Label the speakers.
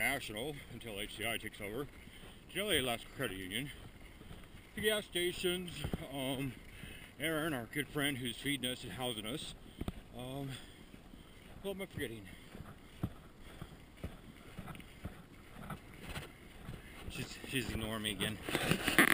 Speaker 1: International until HCI takes over. Generally Alaska Credit Union. The gas stations. Aaron, our good friend who's feeding us and housing us. What am I forgetting? She's ignoring me again.